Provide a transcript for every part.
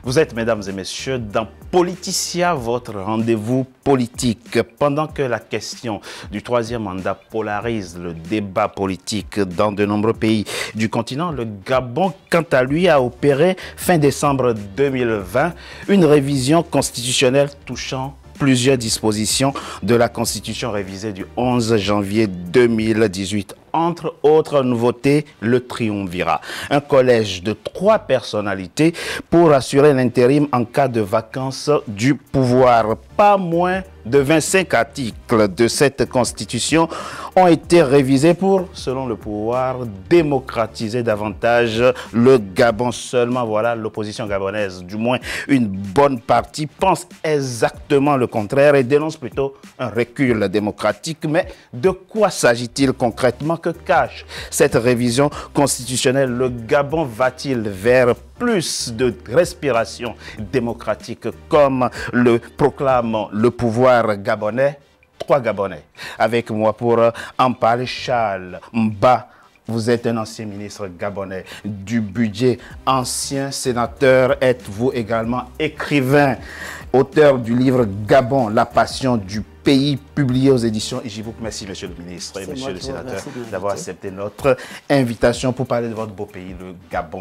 Vous êtes, mesdames et messieurs, dans Politicia, votre rendez-vous politique. Pendant que la question du troisième mandat polarise le débat politique dans de nombreux pays du continent, le Gabon, quant à lui, a opéré fin décembre 2020 une révision constitutionnelle touchant plusieurs dispositions de la Constitution révisée du 11 janvier 2018. Entre autres nouveautés, le triumvirat, un collège de 3 personnalités pour assurer l'intérim en cas de vacance du pouvoir. Pas moins de 25 articles de cette Constitution ont été révisés pour, selon le pouvoir, démocratiser davantage le Gabon. Seulement, voilà, l'opposition gabonaise, du moins une bonne partie, pense exactement le contraire et dénonce plutôt un recul démocratique. Mais de quoi s'agit-il concrètement? Que cache cette révision constitutionnelle? Le Gabon va-t-il vers plus de respiration démocratique comme le proclame le pouvoir gabonais? 3 Gabonais avec moi pour en parler. Charles Mba, vous êtes un ancien ministre gabonais du budget, ancien sénateur, êtes-vous également écrivain, auteur du livre Gabon, la passion du pays, publié aux éditions Igibouk. Merci, monsieur le ministre et monsieur le sénateur, d'avoir accepté notre invitation pour parler de votre beau pays, le Gabon.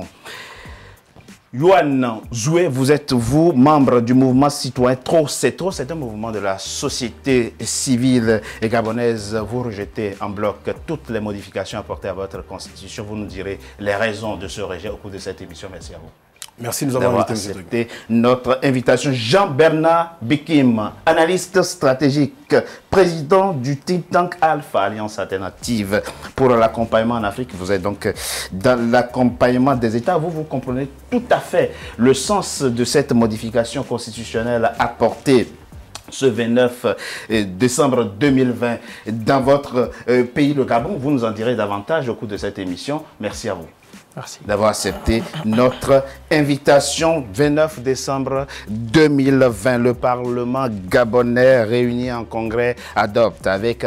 Yohan Zoué, vous êtes, vous, membre du mouvement citoyen Trop c'est trop. C'est un mouvement de la société civile gabonaise. Vous rejetez en bloc toutes les modifications apportées à votre constitution. Vous nous direz les raisons de ce rejet au cours de cette émission. Merci à vous. Merci de nous avoir accepté notre invitation. Jean-Bernard Bikim, analyste stratégique, président du think tank Alpha, Alliance Alternative pour l'accompagnement en Afrique. Vous êtes donc dans l'accompagnement des États. Vous comprenez tout à fait le sens de cette modification constitutionnelle apportée ce 29 décembre 2020 dans votre pays, le Gabon. Vous nous en direz davantage au cours de cette émission. Merci à vous. Merci d'avoir accepté notre invitation. 29 décembre 2020, le Parlement gabonais réuni en congrès adopte avec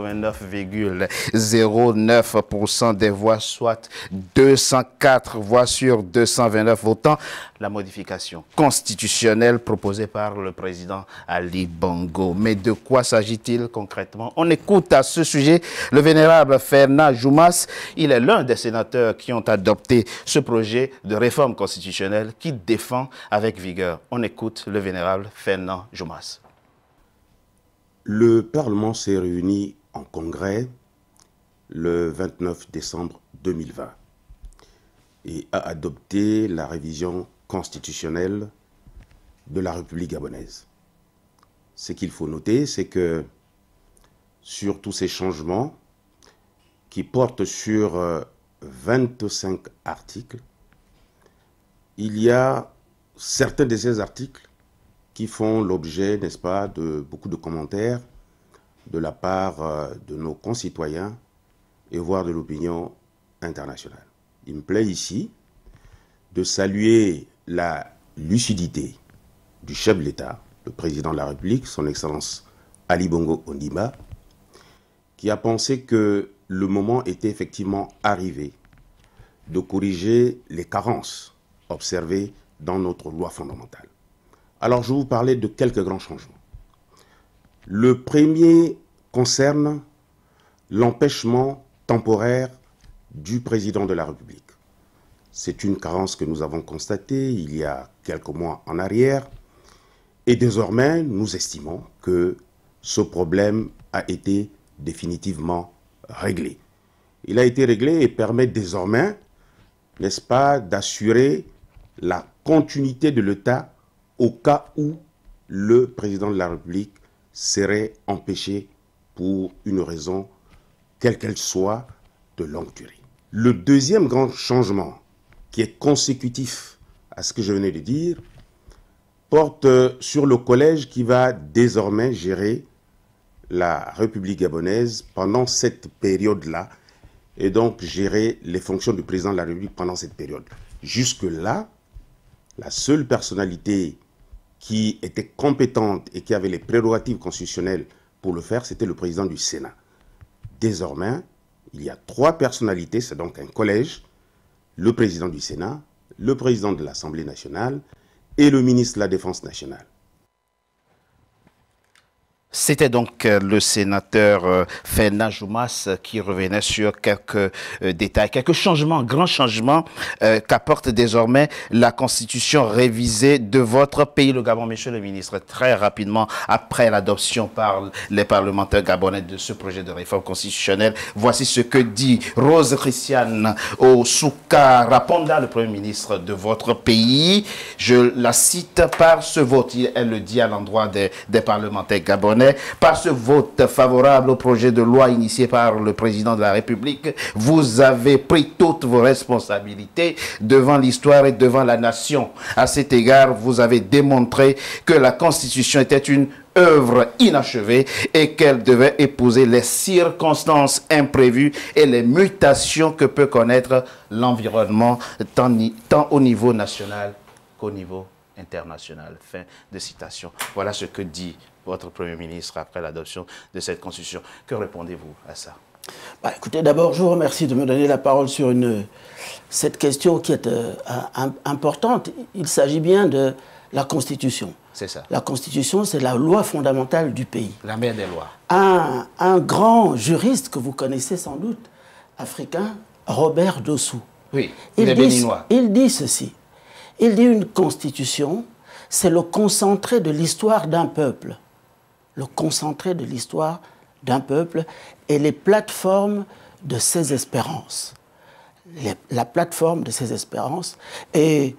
89,09% des voix, soit 204 voix sur 229 votants, la modification constitutionnelle proposée par le président Ali Bongo. Mais de quoi s'agit-il concrètement? On écoute à ce sujet le vénérable Fernand Joumas. Il est l'un des sénateurs qui ont adopté ce projet de réforme constitutionnelle qui défend avec vigueur. On écoute le vénérable Fernand Joumas. Le Parlement s'est réuni en congrès le 29 décembre 2020 et a adopté la révision constitutionnelle de la République gabonaise. Ce qu'il faut noter, c'est que sur tous ces changements qui portent sur 25 articles, il y a certains de ces articles qui font l'objet, n'est-ce pas, de beaucoup de commentaires de la part de nos concitoyens et voire de l'opinion internationale. Il me plaît ici de saluer la lucidité du chef de l'État, le président de la République, son Excellence Ali Bongo Ondimba, qui a pensé que le moment était effectivement arrivé de corriger les carences observées dans notre loi fondamentale. Alors, je vais vous parler de quelques grands changements. Le premier concerne l'empêchement temporaire du président de la République. C'est une carence que nous avons constatée il y a quelques mois en arrière et désormais, nous estimons que ce problème a été définitivement réglé. Il a été réglé et permet désormais, n'est-ce pas, d'assurer la continuité de l'État au cas où le président de la République serait empêché pour une raison, quelle qu'elle soit, de longue durée. Le deuxième grand changement, qui est consécutif à ce que je venais de dire, porte sur le collège qui va désormais gérer la République gabonaise pendant cette période-là et donc gérer les fonctions du président de la République pendant cette période. Jusque-là, la seule personnalité qui était compétente et qui avait les prérogatives constitutionnelles pour le faire, c'était le président du Sénat. Désormais, il y a 3 personnalités, c'est donc un collège, le président du Sénat, le président de l'Assemblée nationale et le ministre de la Défense nationale. C'était donc le sénateur Ferdinand Joumas qui revenait sur quelques détails, quelques changements, grands changements qu'apporte désormais la constitution révisée de votre pays, le Gabon. Monsieur le ministre, très rapidement, après l'adoption par les parlementaires gabonais de ce projet de réforme constitutionnelle, voici ce que dit Rose Christiane Osouka Raponda, le Premier ministre de votre pays. Je la cite par ce vote. Elle le dit à l'endroit des parlementaires gabonais. Par ce vote favorable au projet de loi initié par le président de la République, vous avez pris toutes vos responsabilités devant l'histoire et devant la nation. À cet égard, vous avez démontré que la Constitution était une œuvre inachevée et qu'elle devait épouser les circonstances imprévues et les mutations que peut connaître l'environnement tant au niveau national qu'au niveau international. Fin de citation. Voilà ce que dit votre Premier ministre après l'adoption de cette Constitution. Que répondez-vous à ça? Écoutez, d'abord, je vous remercie de me donner la parole sur cette question qui est importante. Il s'agit bien de la Constitution. C'est ça. La Constitution, c'est la loi fondamentale du pays. La mère des lois. Un grand juriste que vous connaissez sans doute, africain, Robert Dossou. Oui, il est béninois. Il dit ceci. Il dit une Constitution, c'est le concentré de l'histoire d'un peuple. Le concentré de l'histoire d'un peuple et les plateformes de ses espérances. La plateforme de ses espérances. Et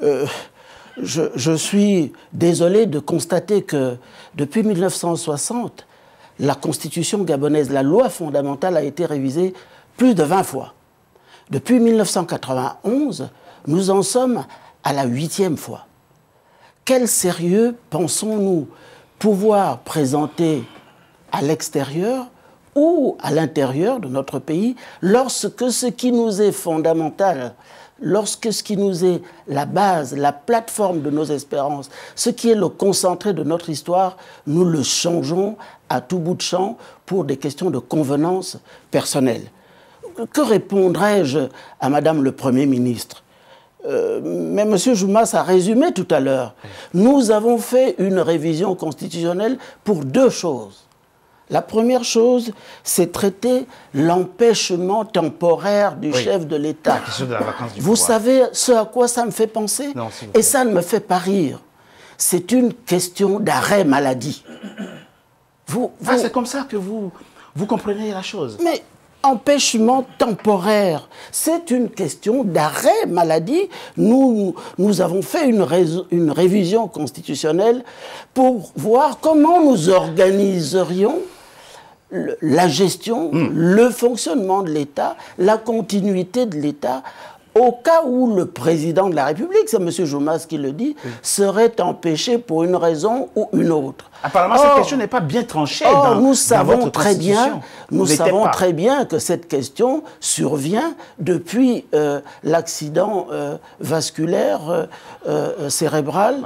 je suis désolé de constater que depuis 1960, la Constitution gabonaise, la loi fondamentale a été révisée plus de 20 fois. Depuis 1991, nous en sommes à la 8e fois. Quel sérieux pensons-nous pouvoir présenter à l'extérieur ou à l'intérieur de notre pays lorsque ce qui nous est fondamental, lorsque ce qui nous est la base, la plateforme de nos espérances, ce qui est le concentré de notre histoire, nous le changeons à tout bout de champ pour des questions de convenance personnelle. Que répondrais-je à Madame le Premier ministre ? Mais M. Joumas a résumé tout à l'heure. Nous avons fait une révision constitutionnelle pour deux choses. La première chose, c'est traiter l'empêchement temporaire du chef de l'État. Vous savez ce à quoi ça me fait penser? Non, et ça ne me fait pas rire. C'est une question d'arrêt maladie. C'est comme ça que vous comprenez la chose. Mais empêchement temporaire, c'est une question d'arrêt maladie. Nous avons fait une révision constitutionnelle pour voir comment nous organiserions la gestion, le fonctionnement de l'État, la continuité de l'État, au cas où le président de la République, c'est M. Joumas qui le dit, serait empêché pour une raison ou une autre. Apparemment, cette question n'est pas bien tranchée nous savons très bien que cette question survient depuis l'accident vasculaire cérébral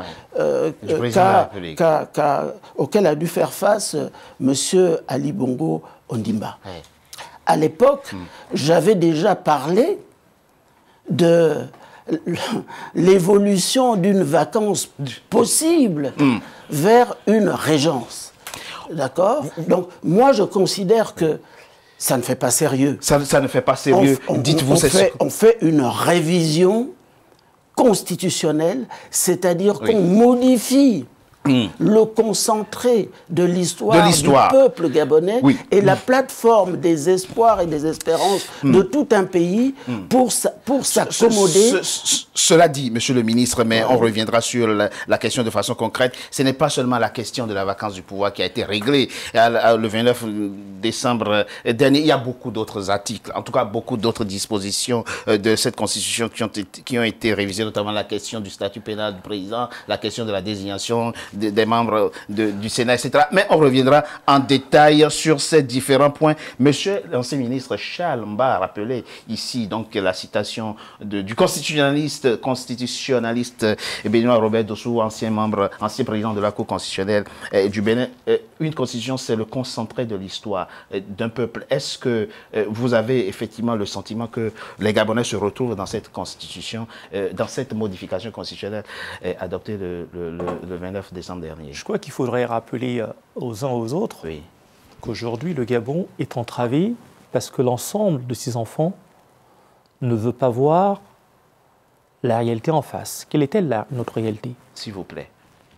auquel a dû faire face M. Ali Bongo Ondimba. Oui. À l'époque, j'avais déjà parlé de l'évolution d'une vacance possible vers une régence. D'accord? Donc, moi, je considère que ça ne fait pas sérieux. Ça ne fait pas sérieux. Dites-vous, on fait une révision constitutionnelle, c'est-à-dire qu'on modifie le concentré de l'histoire du peuple gabonais et la plateforme des espoirs et des espérances de tout un pays pour s'accommoder. Cela dit, Monsieur le ministre, mais on reviendra sur la question de façon concrète. Ce n'est pas seulement la question de la vacance du pouvoir qui a été réglée le 29 décembre dernier. Il y a beaucoup d'autres articles, en tout cas beaucoup d'autres dispositions de cette Constitution qui ont été révisées, notamment la question du statut pénal du président, la question de la désignation des membres du Sénat, etc. Mais on reviendra en détail sur ces différents points. Monsieur l'ancien ministre Charles Mba a rappelé ici donc la citation du constitutionnaliste Benoît Robert Dossou, ancien président de la Cour constitutionnelle du Bénin. Une constitution, c'est le concentré de l'histoire d'un peuple. Est-ce que vous avez effectivement le sentiment que les Gabonais se retrouvent dans cette constitution, dans cette modification constitutionnelle adoptée le 29 décembre dernier? Je crois qu'il faudrait rappeler aux uns aux autres qu'aujourd'hui, le Gabon est entravé parce que l'ensemble de ses enfants ne veut pas voir la réalité en face. Quelle est-elle notre réalité? S'il vous plaît.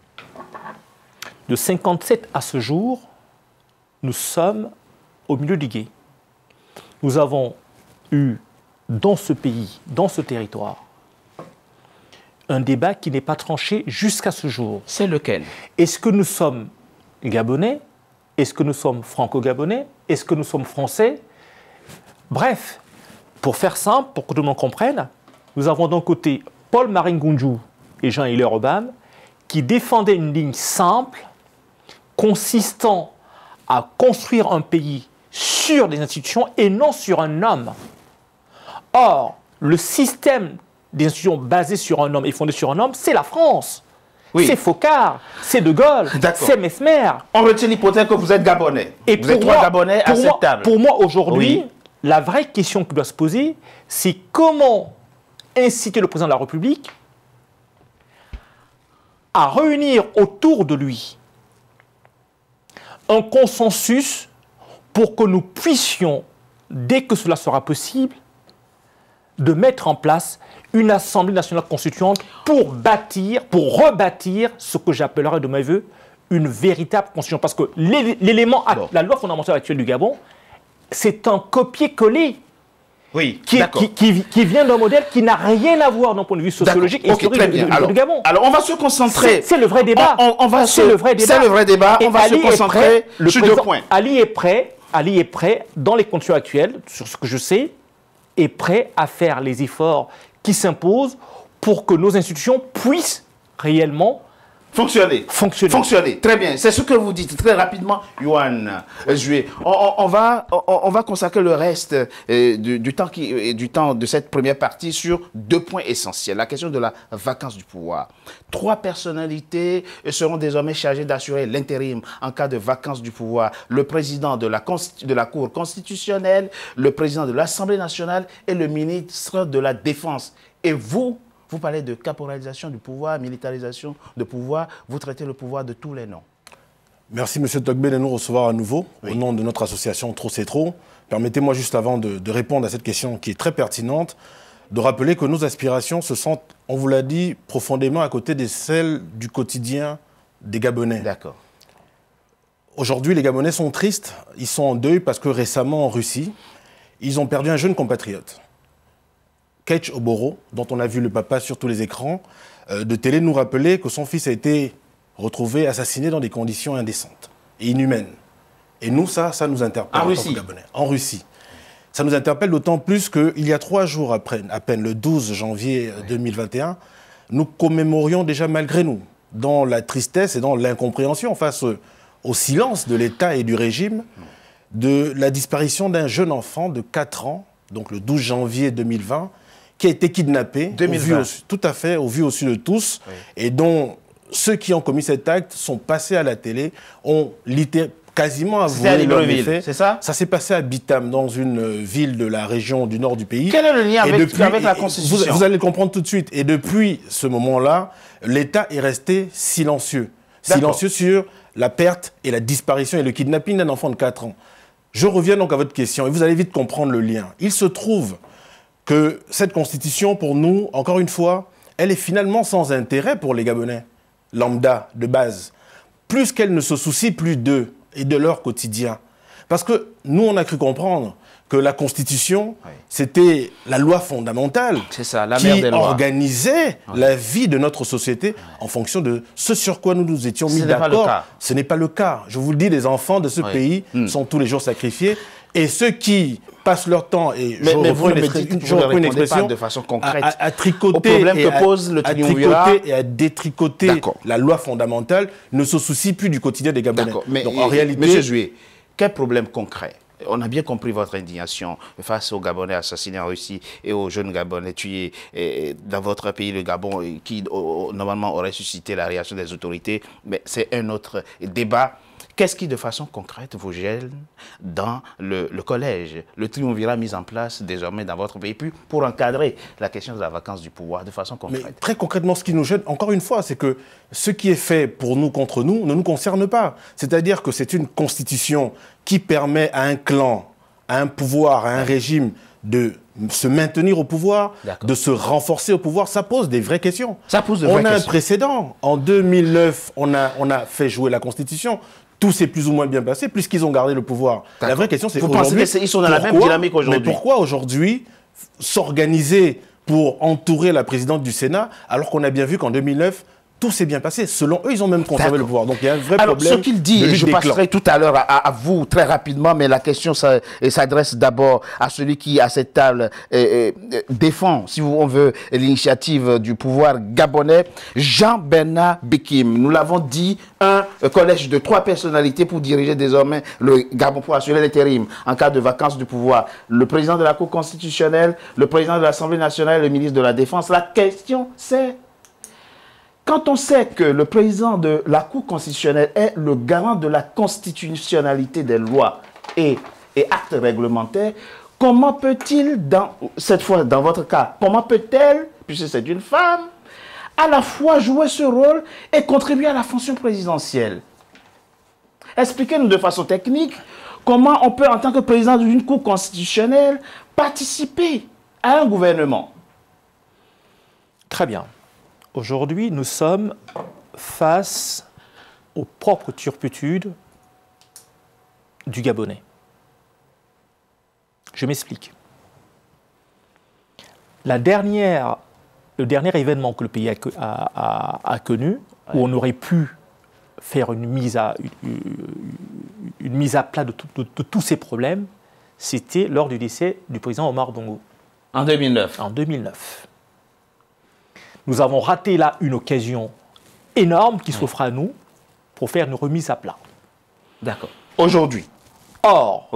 De 57 à ce jour, nous sommes au milieu du gué. Nous avons eu dans ce pays, dans ce territoire, un débat qui n'est pas tranché jusqu'à ce jour. C'est lequel? Est-ce que nous sommes Gabonais? Est-ce que nous sommes franco-gabonais? Est-ce que nous sommes français? Bref, pour faire simple, pour que tout le monde comprenne, nous avons d'un côté Paul Maringunju et Jean-Hilaire Obam qui défendaient une ligne simple consistant à construire un pays sur des institutions et non sur un homme. Or, le système des institutions basées sur un homme et fondées sur un homme, c'est la France. Oui. C'est Focard, c'est De Gaulle, c'est Mesmer. On retient l'hypothèse que vous êtes Gabonais. Et vous êtes trois Gabonais à cette table. Pour moi, aujourd'hui, la vraie question qui doit se poser, c'est comment inciter le président de la République à réunir autour de lui un consensus pour que nous puissions, dès que cela sera possible, de mettre en place une Assemblée nationale constituante pour rebâtir ce que j'appellerais de mes voeux une véritable constitution. Parce que l'élément, la loi fondamentale actuelle du Gabon, c'est un copier-coller qui vient d'un modèle qui n'a rien à voir d'un point de vue sociologique et historique du Gabon. Alors, on va se concentrer. C'est le vrai débat. C'est le vrai débat. On va se concentrer sur deux points. Ali est prêt, dans les conditions actuelles, sur ce que je sais, est prêt à faire les efforts qui s'imposent pour que nos institutions puissent réellement fonctionner. Très bien. C'est ce que vous dites très rapidement, Yohan Jué. On va consacrer le reste du temps de cette première partie sur deux points essentiels. La question de la vacance du pouvoir. 3 personnalités seront désormais chargées d'assurer l'intérim en cas de vacance du pouvoir. Le président de la Cour constitutionnelle, le président de l'Assemblée nationale et le ministre de la Défense. Et vous parlez de caporalisation du pouvoir, militarisation du pouvoir, vous traitez le pouvoir de tous les noms. Merci M. Togbe de nous recevoir à nouveau au nom de notre association Trop c'est trop. Permettez-moi juste avant de répondre à cette question qui est très pertinente, de rappeler que nos aspirations se sentent, on vous l'a dit, profondément à côté de celles du quotidien des Gabonais. D'accord. Aujourd'hui, les Gabonais sont tristes, ils sont en deuil parce que récemment en Russie, ils ont perdu un jeune compatriote. Ketch Oboro, dont on a vu le papa sur tous les écrans de télé, nous rappelait que son fils a été retrouvé assassiné dans des conditions indécentes et inhumaines. Et nous, ça nous interpelle en tant que Gabonais. En Russie. Ça nous interpelle d'autant plus qu'il y a 3 jours après, à peine le 12 janvier 2021, nous commémorions déjà malgré nous, dans la tristesse et dans l'incompréhension face au silence de l'État et du régime, de la disparition d'un jeune enfant de 4 ans, donc le 12 janvier 2020, qui a été kidnappé, tout à fait, au vu au su de tous, et dont ceux qui ont commis cet acte sont passés à la télé, ont quasiment avoué leur méfait. C'est ça? Ça s'est passé à Bitam, dans une ville de la région du nord du pays. Quel est le lien avec la Constitution? Vous allez le comprendre tout de suite. Et depuis ce moment-là, l'État est resté silencieux. Silencieux sur la perte et la disparition et le kidnapping d'un enfant de 4 ans. Je reviens donc à votre question, et vous allez vite comprendre le lien. Il se trouve que cette constitution, pour nous, encore une fois, elle est finalement sans intérêt pour les Gabonais, lambda, de base, plus qu'elle ne se soucie plus d'eux et de leur quotidien. Parce que nous, on a cru comprendre que la Constitution, c'était la loi fondamentale qui organisait la vie de notre société en fonction de ce sur quoi nous nous étions mis d'accord. Ce n'est pas le cas. Je vous le dis, les enfants de ce pays sont tous les jours sacrifiés. Et ceux qui passent leur temps, et mais vous ne répondez pas de façon concrète à tricoter au problème que pose le triumvirat et à détricoter la loi fondamentale, ne se soucient plus du quotidien des Gabonais. Mais donc en réalité, Monsieur Joué, quel problème concret? On a bien compris votre indignation face aux Gabonais assassinés en Russie et aux jeunes Gabonais tués dans votre pays, le Gabon, qui normalement aurait suscité la réaction des autorités. Mais c'est un autre débat. Qu'est-ce qui, de façon concrète, vous gêne dans le collège, le triumvirat mis en place désormais dans votre pays, puis pour encadrer la question de la vacance du pouvoir de façon concrète? Mais très concrètement, ce qui nous gêne, encore une fois, c'est que ce qui est fait pour nous contre nous ne nous concerne pas. C'est-à-dire que c'est une constitution qui permet à un clan, à un pouvoir, à un régime de se maintenir au pouvoir, de se renforcer au pouvoir. Ça pose des vraies questions. Ça pose de vraies questions. On a un précédent. En 2009, on a fait jouer la constitution. Tout s'est plus ou moins bien passé puisqu'ils ont gardé le pouvoir. La vraie question, c'est aujourd'hui... Vous pensez qu'ils sont dans la même dynamique aujourd'hui? Mais pourquoi aujourd'hui s'organiser pour entourer la présidente du Sénat alors qu'on a bien vu qu'en 2009, tout s'est bien passé. Selon eux, ils ont même conservé le pouvoir. Donc il y a un vrai problème. Alors, ce qu'il dit, et je passerai tout à l'heure à vous très rapidement, mais la question s'adresse d'abord à celui qui, à cette table, défend, si on veut, l'initiative du pouvoir gabonais, Jean-Bernard Bikim. Nous l'avons dit, un collège de 3 personnalités pour diriger désormais le Gabon, pour assurer l'intérim en cas de vacance du pouvoir. Le président de la Cour constitutionnelle, le président de l'Assemblée nationale, le ministre de la Défense. La question, c'est... Quand on sait que le président de la Cour constitutionnelle est le garant de la constitutionnalité des lois et actes réglementaires, comment peut-il, cette fois dans votre cas, comment peut-elle, puisque c'est une femme, à la fois jouer ce rôle et contribuer à la fonction présidentielle? Expliquez-nous de façon technique comment on peut, en tant que président d'une Cour constitutionnelle, participer à un gouvernement. Très bien. Aujourd'hui, nous sommes face aux propres turpitudes du Gabonais. Je m'explique. Le dernier événement que le pays a connu, où on aurait pu faire une mise à plat de tous ces problèmes, c'était lors du décès du président Omar Bongo. En 2009. En 2009. Nous avons raté là une occasion énorme qui s'offre à nous pour faire une remise à plat. D'accord. Aujourd'hui. Or,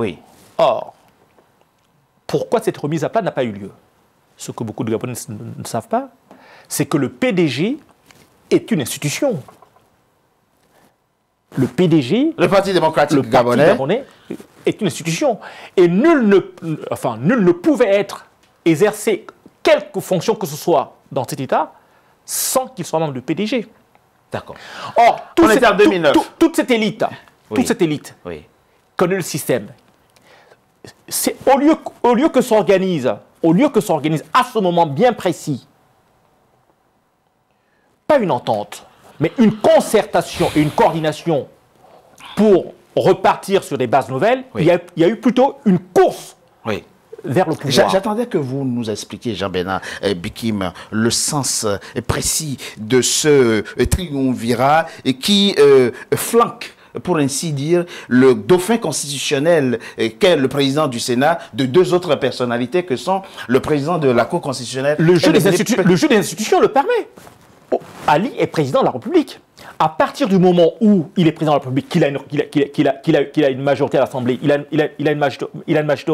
pourquoi cette remise à plat n'a pas eu lieu? Ce que beaucoup de Gabonais ne savent pas, c'est que le PDG est une institution. Le PDG, le Parti démocratique gabonais, est une institution. Et nul ne pouvait exercer quelque fonction que ce soit dans cet État sans qu'il soit membre du PDG. D'accord. Or, on était en 2009. Toute cette élite connaît le système. Au lieu que s'organise à ce moment bien précis, pas une entente, mais une concertation et une coordination pour repartir sur des bases nouvelles, il y a eu plutôt une course vers le pouvoir. J'attendais que vous nous expliquiez, Jean-Bernard Bikim, le sens précis de ce triumvirat qui flanque, pour ainsi dire, le dauphin constitutionnel qu'est le président du Sénat, de 2 autres personnalités que sont le président de la Cour constitutionnelle. Le jeu des institutions le permet. Ali est président de la République. À partir du moment où il est président de la République, qu'il a une majorité à l'Assemblée, il a une majorité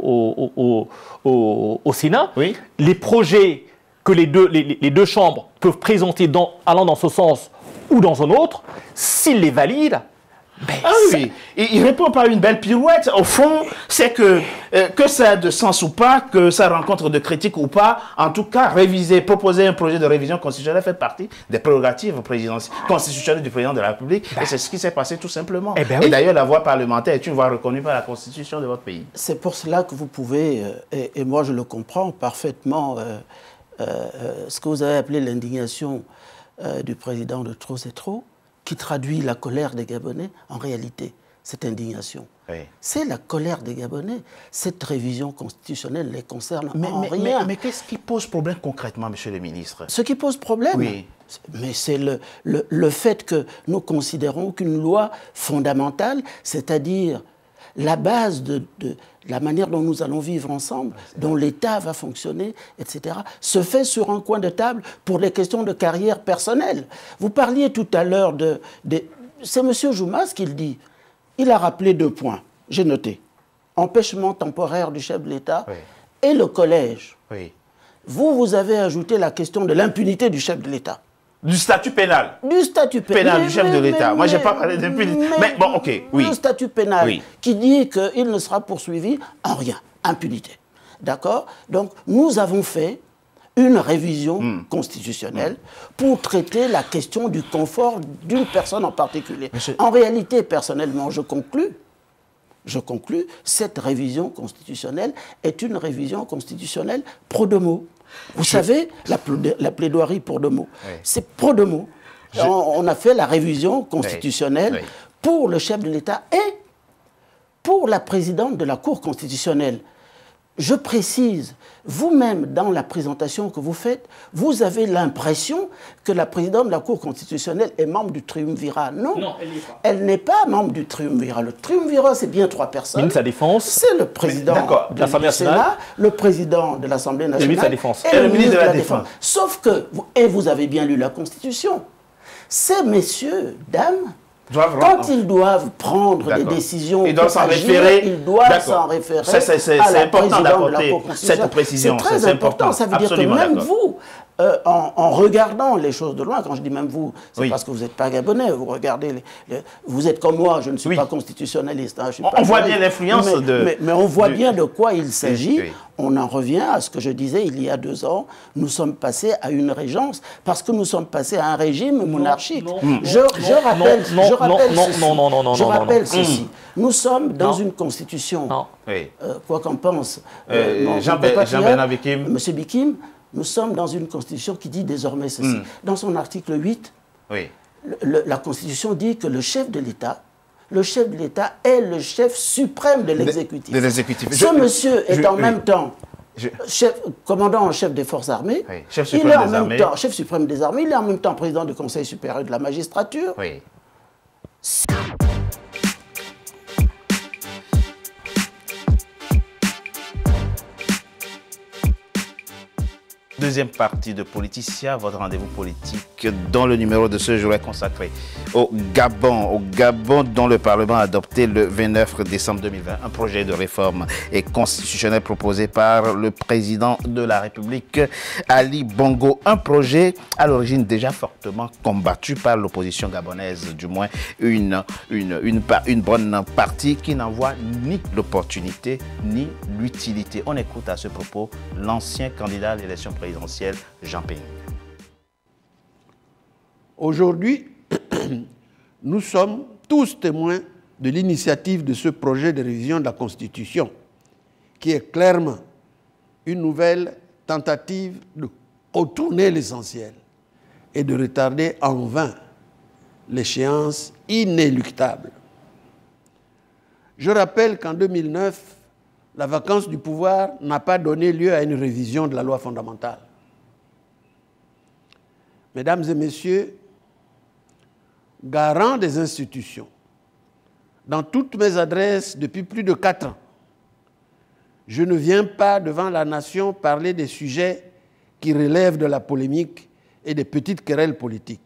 au Sénat, les projets que les deux chambres peuvent présenter allant dans ce sens ou dans un autre, s'ils les valident, il répond par une belle pirouette. Au fond, c'est que ça a de sens ou pas, que ça rencontre de critiques ou pas, en tout cas, proposer un projet de révision constitutionnelle fait partie des prérogatives constitutionnelles du président de la République. Et c'est ce qui s'est passé tout simplement. Et d'ailleurs, la voie parlementaire est une voie reconnue par la Constitution de votre pays. C'est pour cela que vous pouvez, et moi je le comprends parfaitement, ce que vous avez appelé l'indignation du président de Trop c'est trop, qui traduit la colère des Gabonais, en réalité, cette indignation. C'est la colère des Gabonais. Cette révision constitutionnelle les concerne en rien. Mais qu'est-ce qui pose problème concrètement, monsieur le ministre? Ce qui pose problème, mais c'est le fait que nous considérons qu'une loi fondamentale, c'est-à-dire la base de la manière dont nous allons vivre ensemble, dont l'État va fonctionner, etc., se fait sur un coin de table pour des questions de carrière personnelle. Vous parliez tout à l'heure c'est M. Joumas qui le dit. Il a rappelé 2 points. J'ai noté. Empêchement temporaire du chef de l'État et le collège. Oui. Vous avez ajouté la question de l'impunité du chef de l'État. Du statut pénal. Du statut pénal du chef de l'État. Moi, je n'ai pas parlé d'impunité. Mais bon, ok, oui. Le statut pénal Oui. qui dit qu'il ne sera poursuivi en rien. Impunité. D'accord? Donc, nous avons fait une révision constitutionnelle pour traiter la question du confort d'une personne en particulier. En réalité, personnellement, je conclus, cette révision constitutionnelle est une révision constitutionnelle pro domo. Vous savez, la plaidoirie pour domo, c'est pro domo. On a fait la révision constitutionnelle pour le chef de l'État et pour la présidente de la Cour constitutionnelle. Je précise, vous-même, dans la présentation que vous faites, vous avez l'impression que la présidente de la Cour constitutionnelle est membre du triumvirat. Non, elle n'est pas. Elle n'est pas membre du triumvirat. Le triumvirat, c'est bien 3 personnes. Ministre de la Défense. C'est le président de l'Assemblée nationale, le président de l'Assemblée nationale le ministre de la Défense. et le ministre de la Défense. Sauf que, et vous avez bien lu la Constitution, ces messieurs, dames, quand ils doivent prendre des décisions, ils doivent s'en référer. Ils doivent s'en référer. C'est important d'apporter cette précision. C'est très important. Ça veut dire que même vous, en regardant les choses de loin, quand je dis même vous, c'est parce que vous n'êtes pas gabonais, vous regardez, vous êtes comme moi, je ne suis pas constitutionnaliste. Hein, on voit bien l'influence mais on voit bien de quoi il s'agit. On en revient à ce que je disais il y a 2 ans. Nous sommes passés à une régence parce que nous sommes passés à un régime monarchique. Je rappelle ceci. Nous sommes dans une constitution. Quoi qu'en pense Jean-Bernard Bikim. M. Bikim, nous sommes dans une constitution qui dit désormais ceci. Dans son article 8, la constitution dit que le chef de l'État est le chef suprême de l'exécutif. Ce monsieur est en même temps commandant en chef des forces armées, chef suprême des armées, il est en même temps président du Conseil supérieur de la magistrature. Deuxième partie de Politicien, votre rendez-vous politique dont le numéro de ce jour est consacré au Gabon dont le Parlement a adopté le 29 décembre 2020 un projet de réforme et constitutionnel proposé par le président de la République, Ali Bongo. Un projet à l'origine déjà fortement combattu par l'opposition gabonaise, du moins une bonne partie qui n'en voit ni l'opportunité ni l'utilité. On écoute à ce propos l'ancien candidat à l'élection présidentielle, Jean Ping. Aujourd'hui, nous sommes tous témoins de l'initiative de ce projet de révision de la Constitution, qui est clairement une nouvelle tentative de retourner l'essentiel et de retarder en vain l'échéance inéluctable. Je rappelle qu'en 2009, la vacance du pouvoir n'a pas donné lieu à une révision de la loi fondamentale. Mesdames et messieurs, garant des institutions, dans toutes mes adresses depuis plus de 4 ans, je ne viens pas devant la nation parler des sujets qui relèvent de la polémique et des petites querelles politiques.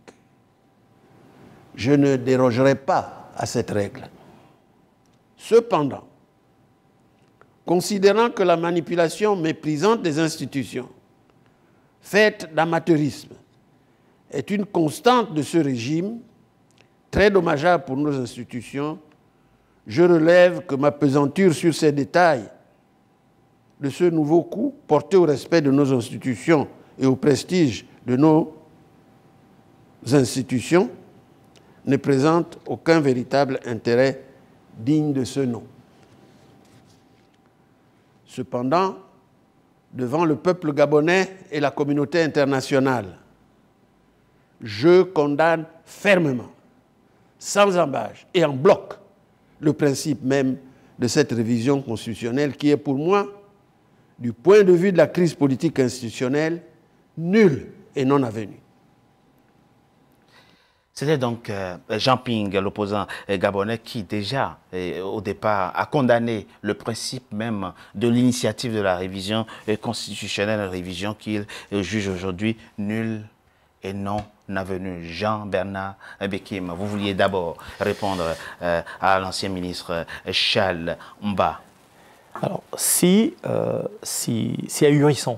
Je ne dérogerai pas à cette règle. Cependant, considérant que la manipulation méprisante des institutions, faite d'amateurisme, est une constante de ce régime, très dommageable pour nos institutions, je relève que ma pesanture sur ces détails de ce nouveau coup porté au respect de nos institutions et au prestige de nos institutions ne présente aucun véritable intérêt digne de ce nom. Cependant, devant le peuple gabonais et la communauté internationale, je condamne fermement, sans ambages et en bloc, le principe même de cette révision constitutionnelle qui est pour moi, du point de vue de la crise politique institutionnelle, nulle et non avenue. C'était donc Jean Ping, l'opposant gabonais, qui déjà, au départ, a condamné le principe même de l'initiative de la révision constitutionnelle, révision qu'il juge aujourd'hui nulle et non avenue. Jean-Bernard Bekim, vous vouliez d'abord répondre à l'ancien ministre Charles Mba. Alors, si ahurissant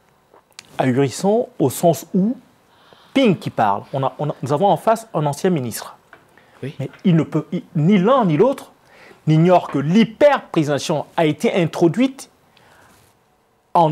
au sens où Ping qui parle, nous avons en face un ancien ministre. Oui. Mais ni l'un ni l'autre n'ignore que l'hyperprésidentialisation a été introduite dès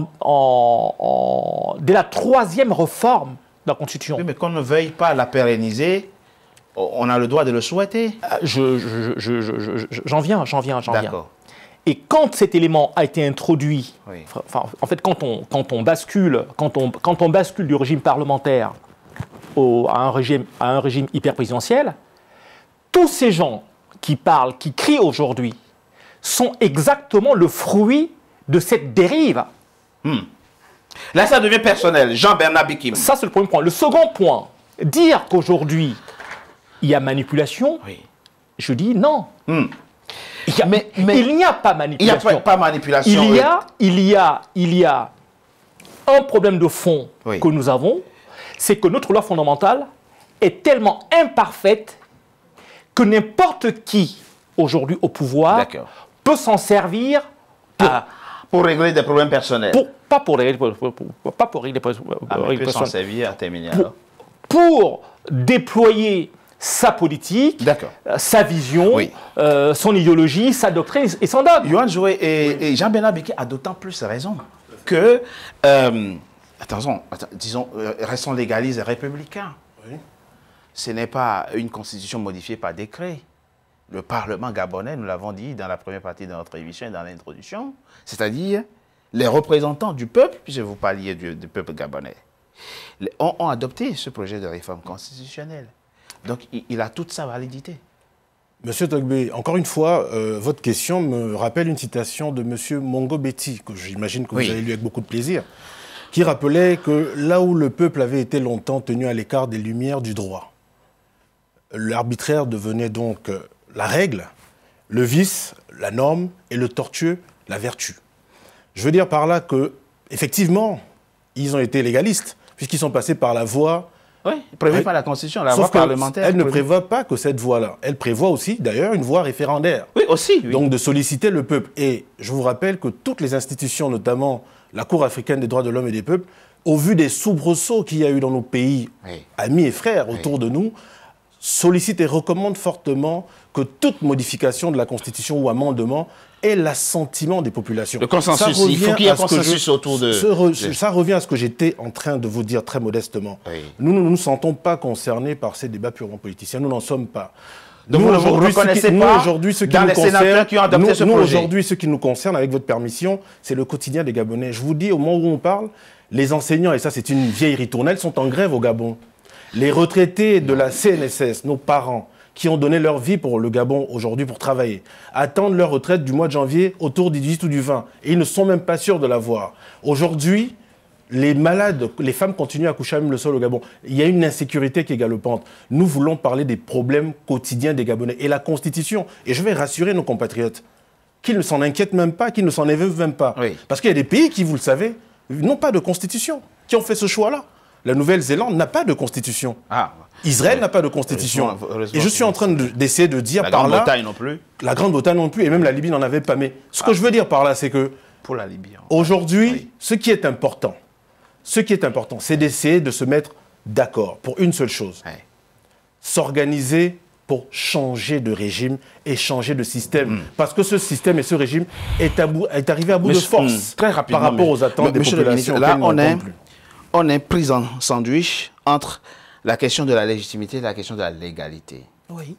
la 3e réforme de la Constitution. Oui, mais qu'on ne veuille pas la pérenniser, on a le droit de le souhaiter. J'en viens. D'accord. Et quand cet élément a été introduit, Oui. en fait, quand on bascule du régime parlementaire à un régime hyperprésidentiel, tous ces gens qui parlent, qui crient aujourd'hui, sont exactement le fruit de cette dérive. Là, ça devient personnel. Jean-Bernard Bekim. Ça, c'est le premier point. Le second point, dire qu'aujourd'hui, il y a manipulation, Oui. je dis non. Mais Il n'y a pas manipulation. il n'y a pas manipulation. Il y a un problème de fond Oui. que nous avons, c'est que notre loi fondamentale est tellement imparfaite que n'importe qui, aujourd'hui au pouvoir, D'accord. peut s'en servir pour régler des problèmes personnels. pas pour régler des problèmes peut s'en servir à terminer alors. pour déployer sa politique, D'accord. sa vision, Oui. son idéologie, sa doctrine et son dogme. Yohann Joué et Jean-Bernard Bekim a d'autant plus raison que, disons, restons légalistes et républicains. Oui. Ce n'est pas une constitution modifiée par décret. Le Parlement gabonais, nous l'avons dit dans la première partie de notre émission et dans l'introduction, c'est-à-dire les représentants du peuple, puisque vous parliez du peuple gabonais, ont adopté ce projet de réforme constitutionnelle. Donc, il a toute sa validité. Monsieur Togbe, encore une fois, votre question me rappelle une citation de Monsieur Mongo Betty, que j'imagine que vous avez lu avec beaucoup de plaisir, qui rappelait que là où le peuple avait été longtemps tenu à l'écart des lumières du droit, l'arbitraire devenait donc la règle, le vice, la norme, et le tortueux, la vertu. Je veux dire par là que, effectivement, ils ont été légalistes, puisqu'ils sont passés par la voie... Oui, prévue par la Constitution, la voie Sauf que parlementaire. elle ne prévoit pas que cette voie-là. Elle prévoit aussi, d'ailleurs, une voie référendaire. Oui, aussi. Oui. Donc de solliciter le peuple. Et je vous rappelle que toutes les institutions, notamment la Cour africaine des droits de l'homme et des peuples, au vu des soubresauts qu'il y a eu dans nos pays, amis et frères autour de nous, sollicitent et recommandent fortement que toute modification de la Constitution ou amendement ait l'assentiment des populations. Le consensus, il faut qu'il y ait un consensus autour de... Ça revient à ce que j'étais en train de vous dire très modestement. Oui. Nous ne nous sentons pas concernés par ces débats purement politiciens. Nous n'en sommes pas. Donc vous ne vous reconnaissez pas dans les sénateurs qui ont adopté ce projet. Aujourd'hui, ce qui nous concerne, avec votre permission, c'est le quotidien des Gabonais. Je vous dis, au moment où on parle, les enseignants, et ça c'est une vieille ritournelle, sont en grève au Gabon. Les retraités de la CNSS, nos parents, qui ont donné leur vie pour le Gabon aujourd'hui pour travailler, attendent leur retraite du mois de janvier autour du 18 ou du 20. Et ils ne sont même pas sûrs de l'avoir. Aujourd'hui, les malades, les femmes continuent à coucher à même le sol au Gabon. Il y a une insécurité qui est galopante. Nous voulons parler des problèmes quotidiens des Gabonais. Et la Constitution, et je vais rassurer nos compatriotes, qu'ils ne s'en inquiètent même pas, qu'ils ne s'en émeuvent même pas. Oui. Parce qu'il y a des pays qui, vous le savez, n'ont pas de Constitution, qui ont fait ce choix-là. La Nouvelle-Zélande n'a pas de Constitution. Israël n'a pas de Constitution. Heureusement, et je suis en train d'essayer de dire par là... La Grande-Bretagne non plus. La Grande-Bretagne non plus, et même la Libye n'en avait pas. Mais ce que je veux dire par là, c'est que... Pour la Libye. Aujourd'hui, ce qui est important, c'est d'essayer de se mettre d'accord pour une seule chose. S'organiser pour changer de régime et changer de système. Parce que ce système et ce régime est arrivé à bout de force très rapidement, par rapport aux attentes des populations. Là, on est pris en sandwich entre la question de la légitimité et la question de la légalité. Oui.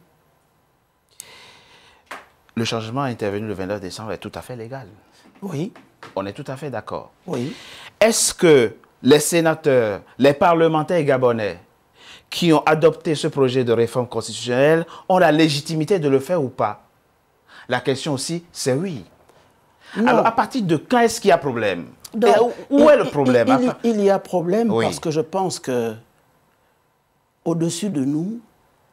Le changement intervenu le 29 décembre est tout à fait légal. Oui. On est tout à fait d'accord. Oui. Est-ce que les sénateurs, les parlementaires gabonais qui ont adopté ce projet de réforme constitutionnelle ont la légitimité de le faire ou pas? La question aussi, c'est oui. Non. Alors, à partir de quand est-ce qu'il y a problème? Donc, où est le problème? Il y a problème Oui. parce que je pense que au-dessus de nous,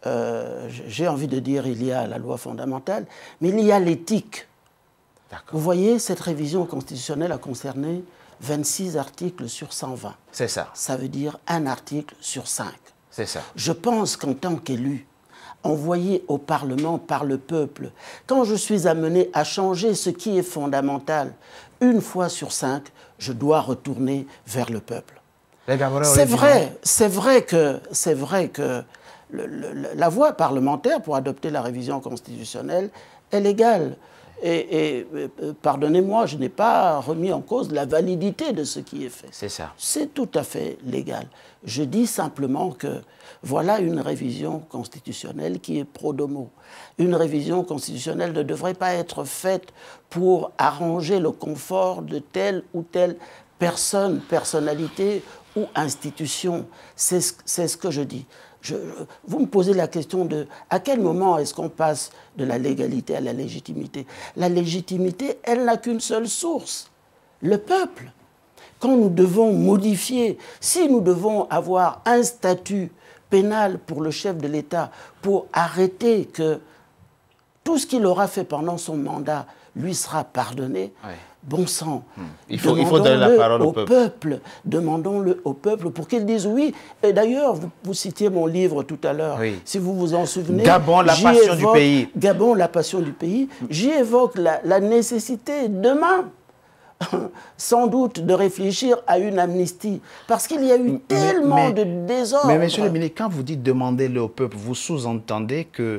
j'ai envie de dire, il y a la loi fondamentale, mais il y a l'éthique. Vous voyez, cette révision constitutionnelle a concerné 26 articles sur 120. C'est ça. Ça veut dire un article sur 5. C'est ça. Je pense qu'en tant qu'élu, envoyé au Parlement par le peuple, quand je suis amené à changer ce qui est fondamental, une fois sur 5, je dois retourner vers le peuple. C'est vrai que la voie parlementaire pour adopter la révision constitutionnelle est légale. Et pardonnez-moi, je n'ai pas remis en cause la validité de ce qui est fait. C'est ça. C'est tout à fait légal. Je dis simplement que voilà une révision constitutionnelle qui est pro domo. Une révision constitutionnelle ne devrait pas être faite pour arranger le confort de telle ou telle personne, personnalité ou institution. C'est ce que je dis. Vous me posez la question de à quel moment est-ce qu'on passe de la légalité à la légitimité? La légitimité, elle n'a qu'une seule source, le peuple. Quand nous devons modifier, si nous devons avoir un statut pénal pour le chef de l'État pour arrêter que tout ce qu'il aura fait pendant son mandat lui sera pardonné, bon sang, il faut donner la parole au peuple. Demandons-le au peuple pour qu'il dise oui. Et d'ailleurs, vous citiez mon livre tout à l'heure, si vous vous en souvenez. Gabon, la passion du pays. Gabon, la passion du pays. J'y évoque la nécessité demain, sans doute, de réfléchir à une amnistie. Parce qu'il y a eu tellement de désordre. Mais monsieur le ministre, quand vous dites demandez-le au peuple, vous sous-entendez que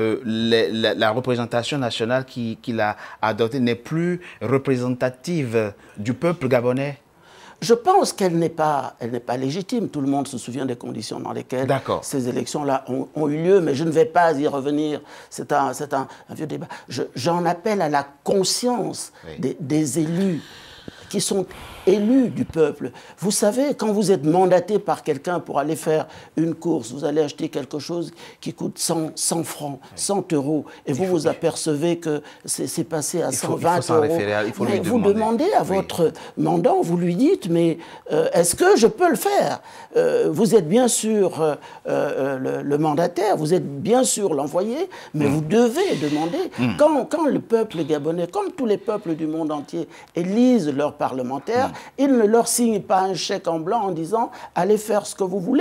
la représentation nationale qu'il a adoptée n'est plus représentative du peuple gabonais? Je pense qu'elle n'est pas légitime. Tout le monde se souvient des conditions dans lesquelles ces élections-là ont eu lieu, mais je ne vais pas y revenir. C'est un vieux débat. J'en appelle à la conscience des élus qui sont élus du peuple. Vous savez, quand vous êtes mandaté par quelqu'un pour aller faire une course, vous allez acheter quelque chose qui coûte 100 francs, 100 euros, et vous vous apercevez que c'est passé à 120 euros. Mais vous demandez à votre mandant, vous lui dites, mais est-ce que je peux le faire? Vous êtes bien sûr le mandataire, vous êtes bien sûr l'envoyé, mais vous devez demander. Quand le peuple gabonais, comme tous les peuples du monde entier, élisent leurs parlementaires, ils ne leur signent pas un chèque en blanc en disant « allez faire ce que vous voulez ».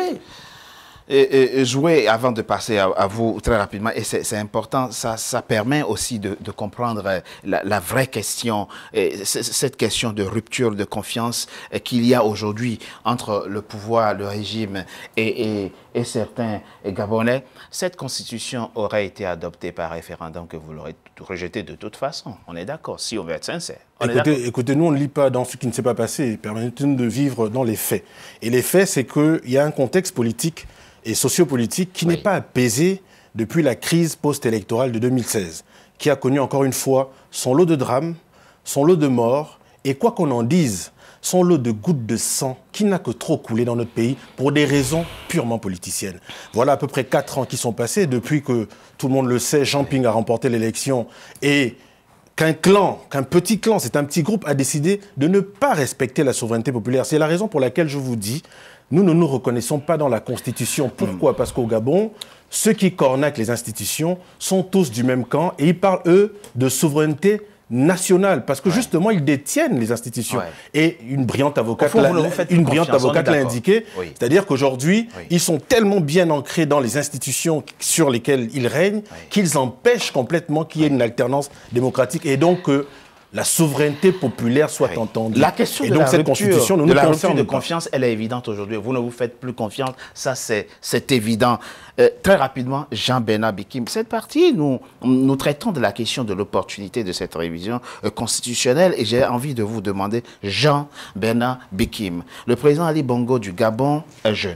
Jouer, avant de passer à vous très rapidement, et c'est important, ça permet aussi de comprendre la vraie question, cette question de rupture de confiance qu'il y a aujourd'hui entre le pouvoir, le régime et certains Gabonais. Cette constitution aurait été adoptée par référendum que vous l'aurez rejetée de toute façon. On est d'accord, si on veut être sincère. Écoutez, nous on ne lit pas dans ce qui ne s'est pas passé, permettez-nous de vivre dans les faits. Et les faits, c'est qu'il y a un contexte politique et sociopolitique qui n'est pas apaisé depuis la crise post-électorale de 2016, qui a connu encore une fois son lot de drames, son lot de morts, et quoi qu'on en dise, son lot de gouttes de sang qui n'a que trop coulé dans notre pays pour des raisons purement politiciennes. Voilà à peu près 4 ans qui sont passés depuis que, tout le monde le sait, Jean Ping a remporté l'élection et qu'un petit clan, c'est un petit groupe, a décidé de ne pas respecter la souveraineté populaire. C'est la raison pour laquelle je vous dis, nous ne nous reconnaissons pas dans la Constitution. Pourquoi? Parce qu'au Gabon, ceux qui cornaquent les institutions sont tous du même camp et ils parlent, eux, de souveraineté nationale, parce que justement, ils détiennent les institutions. Et une brillante avocate l'a indiqué, c'est-à-dire qu'aujourd'hui, ils sont tellement bien ancrés dans les institutions sur lesquelles ils règnent qu'ils empêchent complètement qu'il y ait une alternance démocratique et donc que la souveraineté populaire soit entendue. La question de la rupture de confiance, elle est évidente aujourd'hui. Vous ne vous faites plus confiance, ça c'est évident. Très rapidement, Jean-Bernard Bikim, cette partie, nous traitons de la question de l'opportunité de cette révision constitutionnelle et j'ai envie de vous demander, Jean-Bernard Bikim, le président Ali Bongo du Gabon est jeune.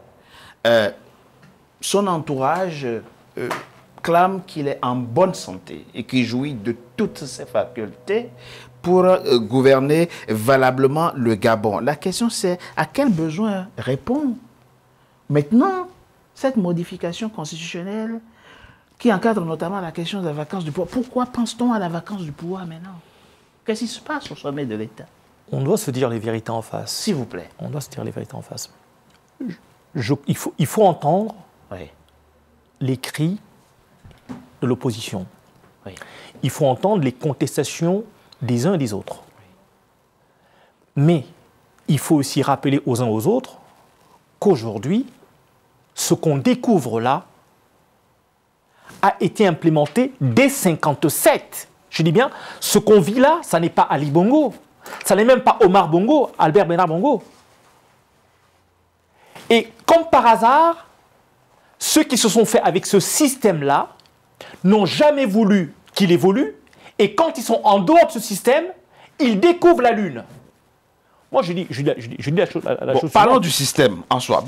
Son entourage clame qu'il est en bonne santé et qu'il jouit de toutes ses facultés pour gouverner valablement le Gabon. La question c'est à quel besoin répond maintenant cette modification constitutionnelle qui encadre notamment la question de la vacance du pouvoir. Pourquoi pense-t-on à la vacance du pouvoir maintenant? Qu'est-ce qui se passe au sommet de l'État? On doit se dire les vérités en face. S'il vous plaît. On doit se dire les vérités en face. Il faut entendre les cris de l'opposition. Oui. Il faut entendre les contestations des uns et des autres. Mais il faut aussi rappeler aux uns aux autres qu'aujourd'hui, ce qu'on découvre là a été implémenté dès 1957. Je dis bien, ce qu'on vit là, ça n'est pas Ali Bongo, ça n'est même pas Omar Bongo, Albert Bernard Bongo. Et comme par hasard, ceux qui se sont faits avec ce système-là n'ont jamais voulu qu'il évolue, et quand ils sont en dehors de ce système, ils découvrent la Lune. Moi, je dis la chose. Parlons du système en soi.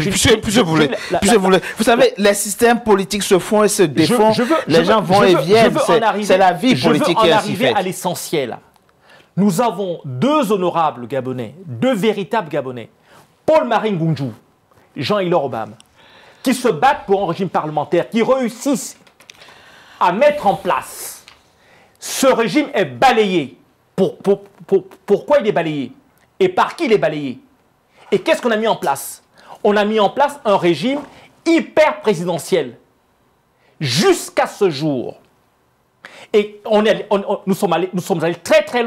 Vous savez, les systèmes politiques se font et se défont. Les gens vont et viennent. C'est la vie politique qui est ainsi faite. Je veux en arriver à l'essentiel. Nous avons deux honorables Gabonais, deux véritables Gabonais, Paul-Marie Ngunju, Jean-Hilor Obama, qui se battent pour un régime parlementaire, qui réussissent à mettre en place. Ce régime est balayé. Pourquoi il est balayé? Et par qui il est balayé? Et qu'est-ce qu'on a mis en place? On a mis en place un régime hyper présidentiel. Jusqu'à ce jour. Et nous sommes allés très très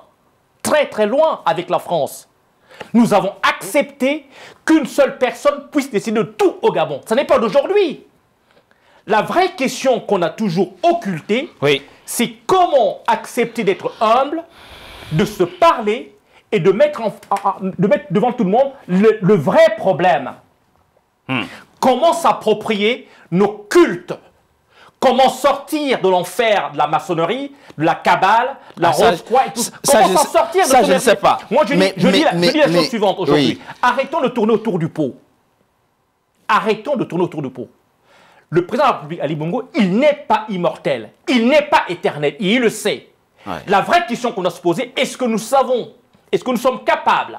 loin avec la France. Nous avons accepté qu'une seule personne puisse décider de tout au Gabon. Ce n'est pas d'aujourd'hui. La vraie question qu'on a toujours occultée, c'est comment accepter d'être humble, de se parler et de mettre devant tout le monde le vrai problème. Comment s'approprier nos cultes? Comment sortir de l'enfer de la maçonnerie, de la cabale, de la rose-croix et tout ça? Comment s'en sortir de ça, je ne sais pas. Moi, je dis la chose suivante aujourd'hui. Oui. Arrêtons de tourner autour du pot. Arrêtons de tourner autour du pot. Le président de la République, Ali Bongo, il n'est pas immortel. Il n'est pas éternel. Et il le sait. Ouais. La vraie question qu'on doit se poser, est-ce que nous savons, est-ce que nous sommes capables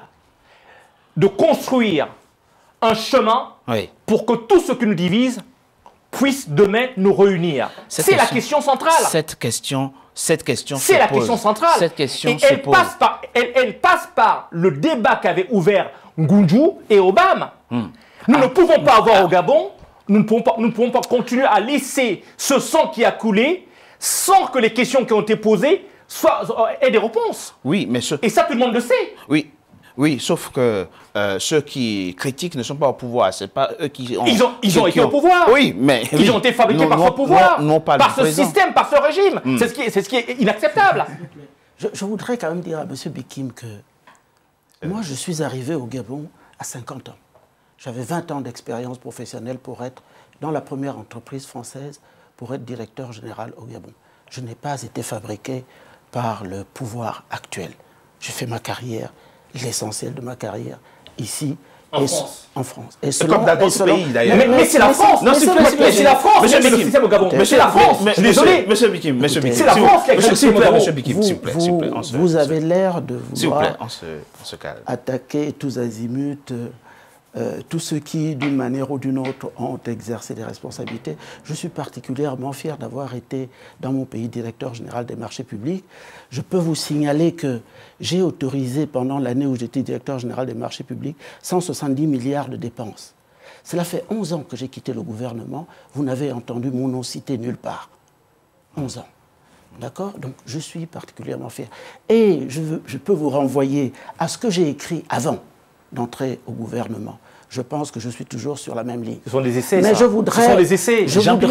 de construire un chemin pour que tout ce qui nous divise puisse demain nous réunir? C'est la question centrale. Cette question c'est la question centrale. Cette question et elle passe par le débat qu'avaient ouvert Ngunju et Obama. Nous ne pouvons pas avoir au Gabon, nous ne pouvons pas continuer à laisser ce sang qui a coulé sans que les questions qui ont été posées aient des réponses. Oui, mais et ça, tout le monde le sait. Oui, sauf que ceux qui critiquent ne sont pas au pouvoir. C'est pas eux qui ont... Ils ont été au pouvoir. Oui, mais... Ils ont été fabriqués par ce pouvoir, par ce système, par ce régime. C'est ce qui est inacceptable. Je voudrais quand même dire à M. Bikim que moi, je suis arrivé au Gabon à 50 ans. J'avais 20 ans d'expérience professionnelle pour être dans la première entreprise française, pour être directeur général au Gabon. Je n'ai pas été fabriqué par le pouvoir actuel. J'ai fait ma carrière, l'essentiel de ma carrière, ici, en France. Et selon, comme dans d'autres pays, d'ailleurs. Mais c'est la France. Non, c'est la France qui a le système au Gabon. Mais c'est la France. Je suis désolé. Monsieur Bikim, c'est la France qui a le système au Gabon. Monsieur Bikim, s'il vous plaît. Vous avez l'air de vouloir on se calme. Attaquer tous azimuts tous ceux qui, d'une manière ou d'une autre, ont exercé des responsabilités. Je suis particulièrement fier d'avoir été, dans mon pays, directeur général des marchés publics. Je peux vous signaler que j'ai autorisé, pendant l'année où j'étais directeur général des marchés publics, 170 milliards de dépenses. Cela fait 11 ans que j'ai quitté le gouvernement. Vous n'avez entendu mon nom cité nulle part. 11 ans. D'accord? Donc, je suis particulièrement fier. Et je peux vous renvoyer à ce que j'ai écrit avant d'entrer au gouvernement. Je pense que je suis toujours sur la même ligne. Ce sont des essais, mais ça. Ce sont des essais.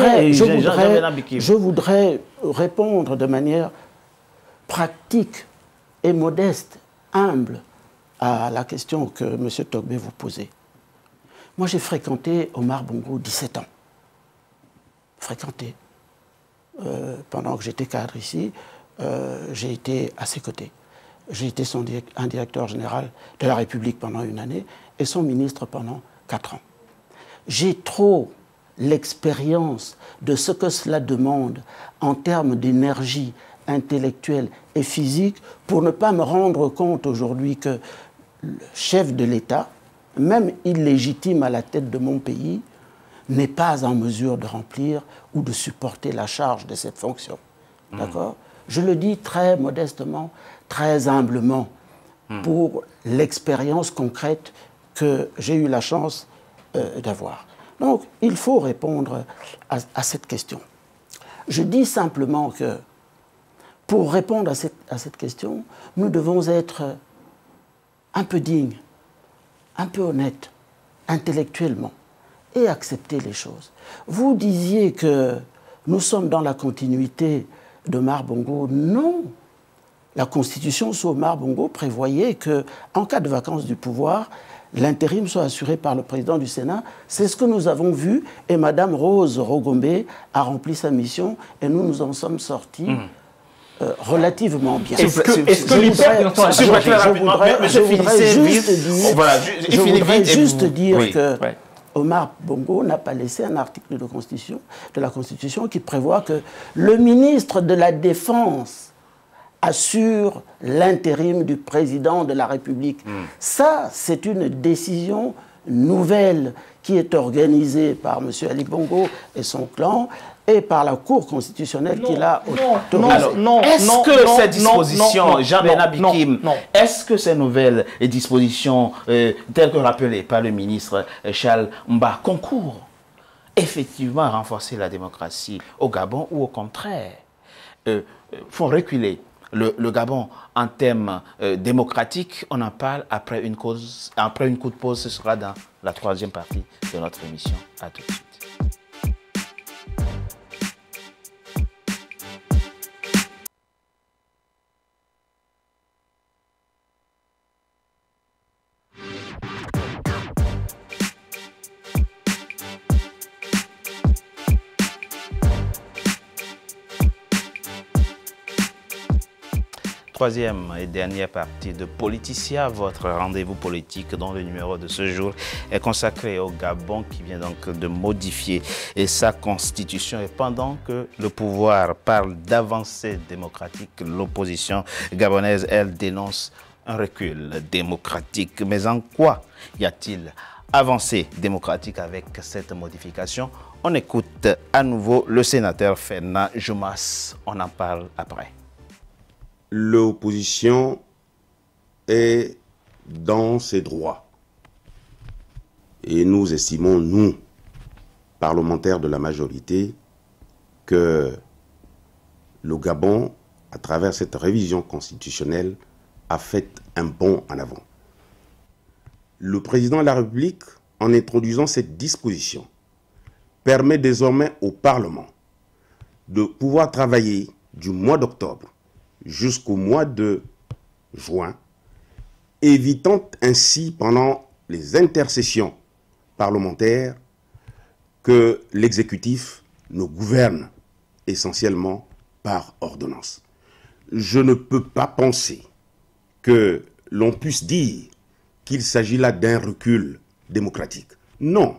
Je voudrais répondre de manière pratique et modeste, humble, à la question que M. Togbé vous posait. Moi, j'ai fréquenté Omar Bongo 17 ans. Fréquenté. Pendant que j'étais cadre ici, j'ai été à ses côtés. J'ai été un directeur général de la République pendant une année et son ministre pendant 4 ans. J'ai trop l'expérience de ce que cela demande en termes d'énergie intellectuelle et physique pour ne pas me rendre compte aujourd'hui que le chef de l'État, même illégitime à la tête de mon pays, n'est pas en mesure de remplir ou de supporter la charge de cette fonction. D'accord ? Je le dis très modestement, très humblement, pour l'expérience concrète que j'ai eu la chance d'avoir. Donc, il faut répondre à cette question. Je dis simplement que pour répondre à cette question, nous devons être un peu dignes, un peu honnêtes, intellectuellement, et accepter les choses. Vous disiez que nous sommes dans la continuité de Omar Bongo. Non. La Constitution sous Omar Bongo prévoyait qu'en cas de vacance du pouvoir, l'intérim soit assuré par le président du Sénat. C'est ce que nous avons vu et Mme Rose Rogombe a rempli sa mission et nous nous en sommes sortis relativement bien. Est-ce que je voudrais juste dire que Omar Bongo n'a pas laissé un article de la Constitution qui prévoit que le ministre de la Défense assure l'intérim du président de la République. Ça, c'est une décision nouvelle qui est organisée par M. Ali Bongo et son clan et par la Cour constitutionnelle qui l'a autorisée. Est-ce que ces dispositions, Jean-Bernard Bikim, est-ce que ces nouvelles dispositions, telles que rappelées par le ministre Charles Mba, concourent effectivement à renforcer la démocratie au Gabon ou au contraire font reculer le Gabon en termes démocratiques? On en parle après une courte pause. Ce sera dans la troisième partie de notre émission. À tout de suite. Troisième et dernière partie de Politicia, votre rendez-vous politique dont le numéro de ce jour est consacré au Gabon qui vient donc de modifier sa constitution. Et pendant que le pouvoir parle d'avancée démocratique, l'opposition gabonaise, elle, dénonce un recul démocratique. Mais en quoi y a-t-il avancée démocratique avec cette modification? On écoute à nouveau le sénateur Fena Jumas. On en parle après. L'opposition est dans ses droits. Et nous estimons, nous, parlementaires de la majorité, que le Gabon, à travers cette révision constitutionnelle, a fait un bond en avant. Le président de la République, en introduisant cette disposition, permet désormais au Parlement de pouvoir travailler du mois d'octobre jusqu'au mois de juin, évitant ainsi pendant les intercessions parlementaires que l'exécutif ne gouverne essentiellement par ordonnance. Je ne peux pas penser que l'on puisse dire qu'il s'agit là d'un recul démocratique. Non,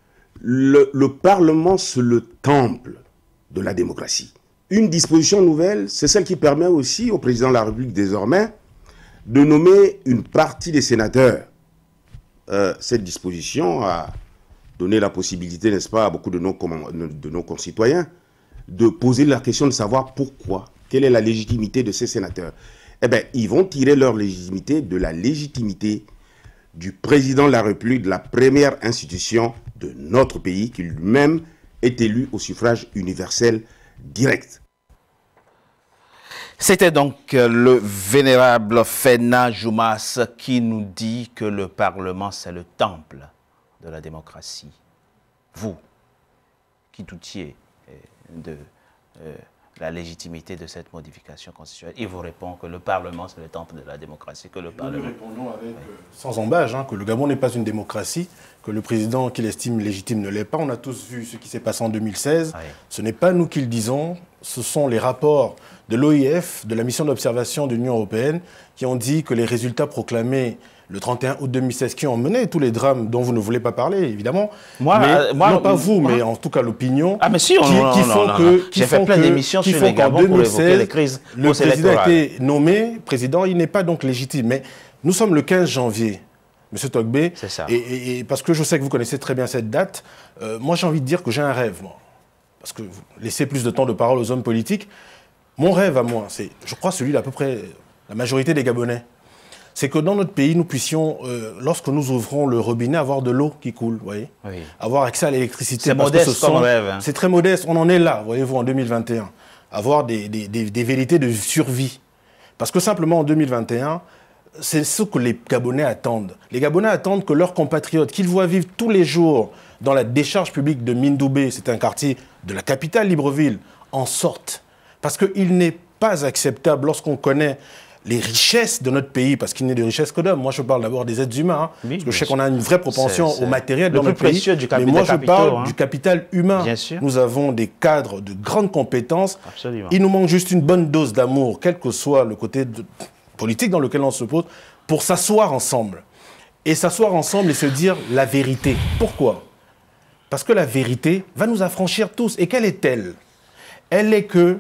le Parlement, c'est le temple de la démocratie. Une disposition nouvelle, c'est celle qui permet aussi au président de la République désormais de nommer une partie des sénateurs. Cette disposition a donné la possibilité, n'est-ce pas, à beaucoup de nos concitoyens de poser la question de savoir pourquoi, quelle est la légitimité de ces sénateurs. Eh bien, ils vont tirer leur légitimité de la légitimité du président de la République, de la première institution de notre pays, qui lui-même est élu au suffrage universel direct. C'était donc le vénérable Fena Jumas qui nous dit que le Parlement, c'est le temple de la démocratie. Vous, qui doutiez de la légitimité de cette modification constitutionnelle, il vous répond que le Parlement, c'est le temple de la démocratie, que le Parlement... Nous répondons avec, sans embâche, que le Gabon n'est pas une démocratie, que le président qu'il estime légitime ne l'est pas. On a tous vu ce qui s'est passé en 2016. Oui. Ce n'est pas nous qui le disons, ce sont les rapports de l'OIF, de la mission d'observation de l'Union européenne, qui ont dit que les résultats proclamés le 31 août 2016, qui ont mené tous les drames dont vous ne voulez pas parler, évidemment. Non pas vous, mais en tout cas l'opinion. Ah mais si, j'ai fait plein d'émissions sur les Gabon pour évoquer les crises. Le président a été nommé président, il n'est pas donc légitime. Mais nous sommes le 15 janvier, M. Togbe. C'est ça. Et parce que je sais que vous connaissez très bien cette date, moi j'ai envie de dire que j'ai un rêve, moi. Parce que vous laissez plus de temps de parole aux hommes politiques. Mon rêve à moi, c'est, je crois, celui d'à peu près la majorité des Gabonais. c'est que dans notre pays, nous puissions, lorsque nous ouvrons le robinet, avoir de l'eau qui coule, vous voyez, Oui. avoir accès à l'électricité. C'est parce que modeste comme rêve, hein. C'est très modeste, on en est là, voyez-vous, en 2021. Avoir des vérités de survie. Parce que simplement en 2021, c'est ce que les Gabonais attendent. Les Gabonais attendent que leurs compatriotes, qu'ils voient vivre tous les jours dans la décharge publique de Mindoubé, c'est un quartier de la capitale Libreville, en sortent. Parce qu'il n'est pas acceptable lorsqu'on connaît les richesses de notre pays, parce qu'il n'est de richesse que d'hommes. Moi, je parle d'abord des êtres humains, hein, Oui, parce que je sais qu'on a une vraie propension au matériel le dans plus notre pays. précieux du Mais moi, je capital parle capitaux, hein. du capital humain. Bien sûr. Nous avons des cadres de grandes compétences. Absolument. Il nous manque juste une bonne dose d'amour, quel que soit le côté politique dans lequel on se pose, pour s'asseoir ensemble. Et s'asseoir ensemble et se dire la vérité. Pourquoi? Parce que la vérité va nous affranchir tous. Et quelle est-elle? Elle est que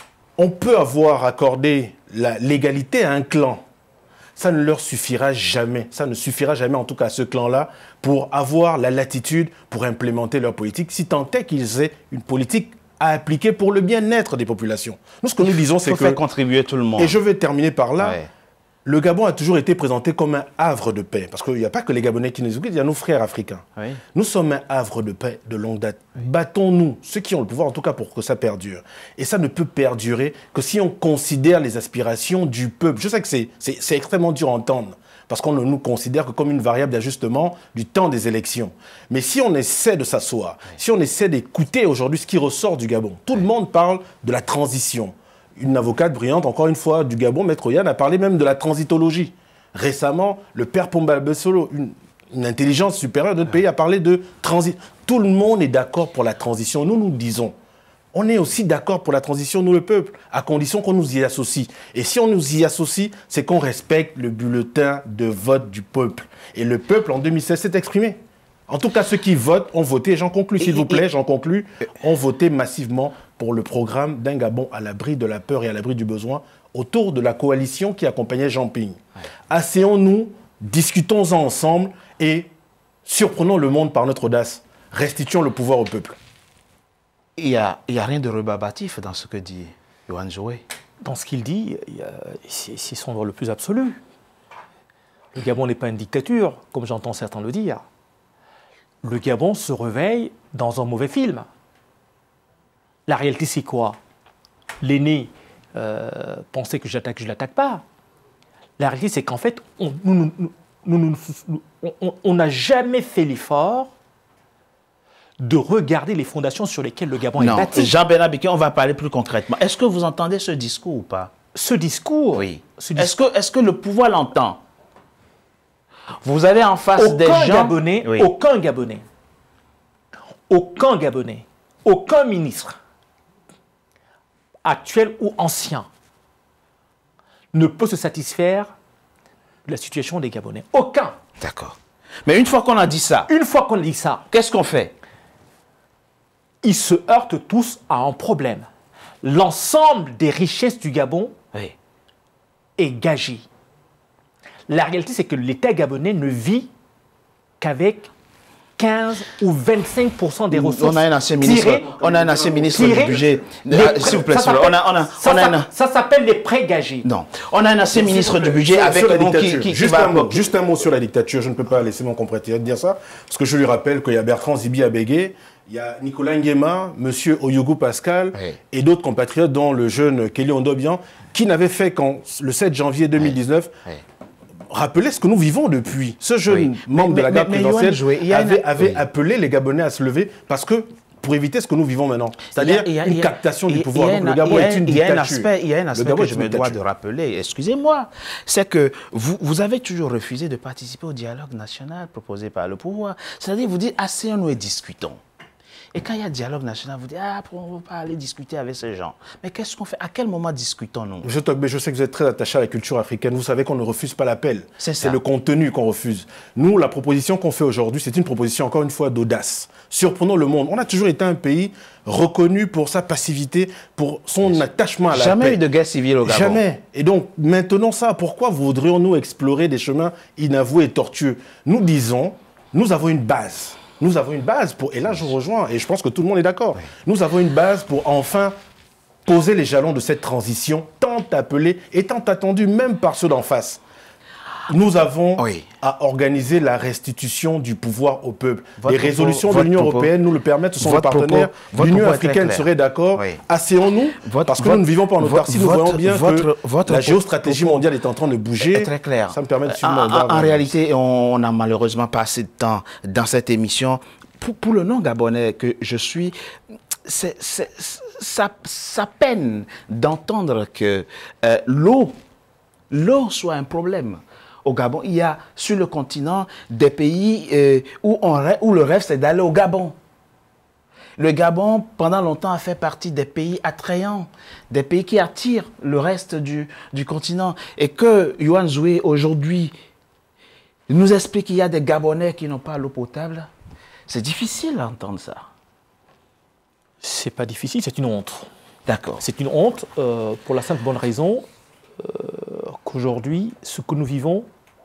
on peut avoir accordé la légalité à un clan. Ça ne leur suffira jamais. Ça ne suffira jamais, en tout cas à ce clan-là, pour avoir la latitude pour implémenter leur politique, si tant est qu'ils aient une politique à appliquer pour le bien-être des populations. Nous, ce que nous disons, c'est Il faut que... faire contribuer tout le monde. Et je vais terminer par là. Ouais. Le Gabon a toujours été présenté comme un havre de paix. Parce qu'il n'y a pas que les Gabonais qui nous écoutent, il y a nos frères africains. Oui. Nous sommes un havre de paix de longue date. Battons-nous, ceux qui ont le pouvoir en tout cas, pour que ça perdure. Et ça ne peut perdurer que si on considère les aspirations du peuple. Je sais que c'est extrêmement dur à entendre, parce qu'on ne nous considère que comme une variable d'ajustement du temps des élections. Mais si on essaie de s'asseoir, si on essaie d'écouter aujourd'hui ce qui ressort du Gabon, tout le monde parle de la transition. Une avocate brillante, encore une fois, du Gabon, Maître Yann, a parlé même de la transitologie. Récemment, le père Pomba Bessolo, une intelligence supérieure de notre pays, a parlé de transit. Tout le monde est d'accord pour la transition. Nous, nous disons, on est aussi d'accord pour la transition, nous, le peuple, à condition qu'on nous y associe. Et si on nous y associe, c'est qu'on respecte le bulletin de vote du peuple. Et le peuple, en 2016, s'est exprimé. En tout cas, ceux qui votent ont voté, j'en conclus, s'il vous plaît, j'en conclus, ont voté massivement pour le programme d'un Gabon à l'abri de la peur et à l'abri du besoin, autour de la coalition qui accompagnait Jean Ping. Asseyons-nous, discutons-en ensemble et surprenons le monde par notre audace. Restituons le pouvoir au peuple. Il n'y a rien de rebarbatif dans ce que dit Yohann Joé. Dans ce qu'il dit, c'est son droit le plus absolu. Le Gabon n'est pas une dictature, comme j'entends certains le dire. Le Gabon se réveille dans un mauvais film. La réalité, c'est quoi? L'aîné pensait que je l'attaque pas. La réalité, c'est qu'en fait, on n'a jamais fait l'effort de regarder les fondations sur lesquelles le Gabon est bâti. Jean-Bernard Biquet, on va parler plus concrètement. Est-ce que vous entendez ce discours ou pas? Ce discours... Oui. Est-ce que le pouvoir l'entend? Vous avez en face des gens... Oui. Aucun Gabonais, aucun ministre, actuel ou ancien, ne peut se satisfaire de la situation des Gabonais. Aucun. D'accord. Mais une fois qu'on a dit ça... Qu'est-ce qu'on fait? Ils se heurtent tous à un problème. L'ensemble des richesses du Gabon est gagé. La réalité, c'est que l'État gabonais ne vit qu'avec 15 ou 25% des ressources. On a un ancien ministre du budget. S'il vous plaît, ça s'appelle les prêts gagés. Non. On a un ancien ministre du budget avec la dictature. qui Juste un mot sur la dictature. Je ne peux pas laisser mon compatriote dire ça, parce que je lui rappelle qu'il y a Bertrand Zibi Abégué, il y a Nicolas Nguema, M. Oyougou Pascal et d'autres compatriotes, dont le jeune Kelly Ondobian, qui n'avait fait qu'en le 7 janvier 2019... Rappelez ce que nous vivons depuis. Ce jeune membre de la garde présidentielle avait appelé les Gabonais à se lever parce que, pour éviter ce que nous vivons maintenant, c'est-à-dire une captation du pouvoir. Donc le Gabon est une dictature. Il y a un aspect que je me dois de rappeler, excusez-moi, c'est que vous avez toujours refusé de participer au dialogue national proposé par le pouvoir. C'est-à-dire, vous dites, asseyons-nous et discutons. Et quand il y a dialogue national, vous dites, on ne va pas aller discuter avec ces gens. Mais qu'est-ce qu'on fait? À quel moment discutons-nous? Je sais que vous êtes très attaché à la culture africaine. Vous savez qu'on ne refuse pas l'appel. C'est le contenu qu'on refuse. Nous, la proposition qu'on fait aujourd'hui, c'est une proposition, encore une fois, d'audace. Surprenons le monde. On a toujours été un pays reconnu pour sa passivité, pour son attachement à la paix. Jamais eu de guerre civile au Gabon. Jamais. Et donc, maintenons ça. Pourquoi voudrions-nous explorer des chemins inavoués et tortueux? Nous disons, nous avons une base. Nous avons une base pour, et là je rejoins, et je pense que tout le monde est d'accord, nous avons une base pour enfin poser les jalons de cette transition tant appelée et tant attendue même par ceux d'en face. nous avons Oui. à organiser la restitution du pouvoir au peuple. Votre Les résolutions propos- de l'Union votre propos- européenne nous le permettent, ce sont nos votre partenaires. propos- L'Union votre propos est très africaine clair. serait d'accord. Oui. Asséons-nous, parce que nous ne vivons pas en autarcie. Nous voyons bien que la géostratégie mondiale est en train de bouger. est très clair. Ça me permet de suivre mon regard. En réalité, on n'a malheureusement pas assez de temps dans cette émission. Pour le non-gabonais que je suis, ça peine d'entendre que l'eau soit un problème. Au Gabon, il y a sur le continent des pays où le rêve c'est d'aller au Gabon. Le Gabon, pendant longtemps, a fait partie des pays attrayants, des pays qui attirent le reste du continent. Et que Yohann Zoué, aujourd'hui, nous explique qu'il y a des Gabonais qui n'ont pas l'eau potable, c'est difficile à entendre ça. C'est pas difficile, c'est une honte. D'accord. C'est une honte pour la simple bonne raison qu'aujourd'hui, ce que nous vivons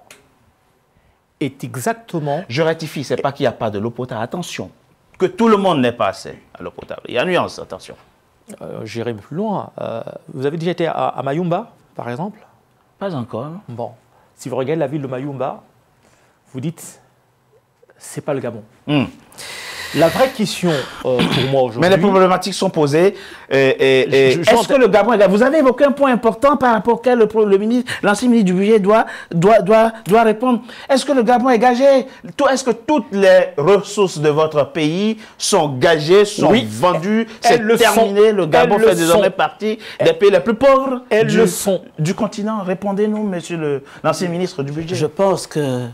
est exactement... Je rectifie, c'est pas qu'il n'y a pas de l'eau potable. Attention, que tout le monde n'ait pas accès à l'eau potable. Il y a nuance, attention. J'irai plus loin. Vous avez déjà été à Mayumba, par exemple? Pas encore. Bon, si vous regardez la ville de Mayumba, vous dites, c'est pas le Gabon. La vraie question pour moi aujourd'hui... Mais les problématiques sont posées. Est-ce que le Gabon... Vous avez évoqué un point important par rapport auquel l'ancien ministre du budget doit répondre. Est-ce que le Gabon est gagé? Est-ce que toutes les ressources de votre pays sont gagées, sont vendues? C'est terminé, le Gabon fait désormais partie des pays les plus pauvres du continent. Répondez-nous, monsieur l'ancien ministre du budget. Je pense que,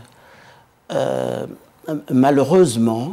malheureusement,